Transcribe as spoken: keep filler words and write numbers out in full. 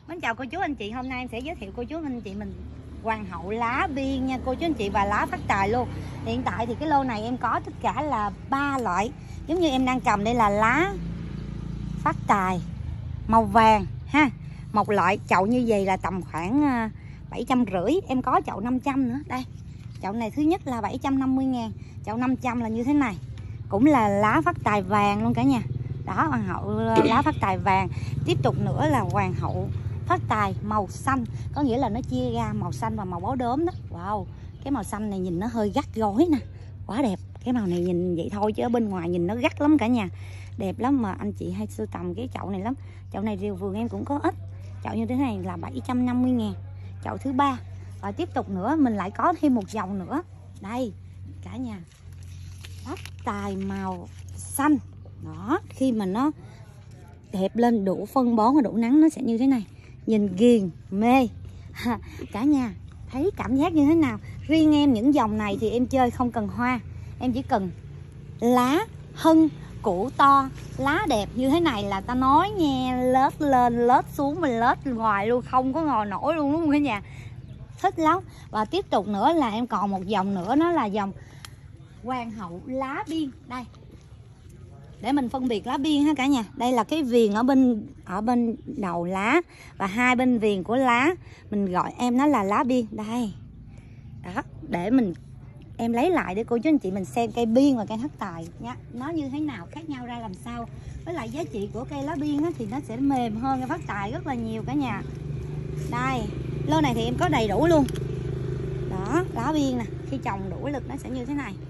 Mến chào cô chú anh chị, hôm nay em sẽ giới thiệu cô chú anh chị mình hoàng hậu lá biên nha cô chú anh chị, và lá phát tài luôn. Hiện tại thì cái lô này em có tất cả là ba loại, giống như em đang cầm đây là lá phát tài màu vàng ha. Một loại chậu như vậy là tầm khoảng bảy trăm rưỡi, em có chậu năm trăm nữa. Đây, chậu này thứ nhất là bảy trăm năm mươi ngàn, chậu năm trăm là như thế này, cũng là lá phát tài vàng luôn cả nhà. Đó, hoàng hậu lá phát tài vàng. Tiếp tục nữa là hoàng hậu phát tài màu xanh, có nghĩa là nó chia ra màu xanh và màu báo đốm đó. Wow, cái màu xanh này nhìn nó hơi gắt gối nè, quá đẹp. Cái màu này nhìn vậy thôi chứ ở bên ngoài nhìn nó gắt lắm cả nhà, đẹp lắm mà anh chị hay sưu tầm cái chậu này lắm. Chậu này rìu vườn em cũng có ít. Chậu như thế này là bảy trăm năm mươi ngàn, chậu thứ ba. Và tiếp tục nữa mình lại có thêm một dòng nữa đây cả nhà, phát tài màu xanh. Đó, khi mà nó đẹp lên đủ phân bón và đủ nắng nó sẽ như thế này, nhìn ghiền mê. Cả nhà thấy cảm giác như thế nào? Riêng em những dòng này thì em chơi không cần hoa, em chỉ cần lá hân củ to, lá đẹp như thế này là ta nói nghe, lết lên lết xuống mình lết ngoài luôn, không có ngồi nổi luôn đúng không cả nhà, thích lắm. Và tiếp tục nữa là em còn một dòng nữa, nó là dòng hoàng hậu lá biên. Đây, để mình phân biệt lá biên ha cả nhà. Đây là cái viền ở bên ở bên đầu lá và hai bên viền của lá, mình gọi em nó là lá biên. Đây, đó, để mình em lấy lại để cô chú anh chị mình xem cây biên và cây phát tài nha, nó như thế nào, khác nhau ra làm sao. Với lại giá trị của cây lá biên á, thì nó sẽ mềm hơn cây phát tài rất là nhiều cả nhà. Đây, lô này thì em có đầy đủ luôn. Đó, lá biên nè, khi trồng đủ lực nó sẽ như thế này.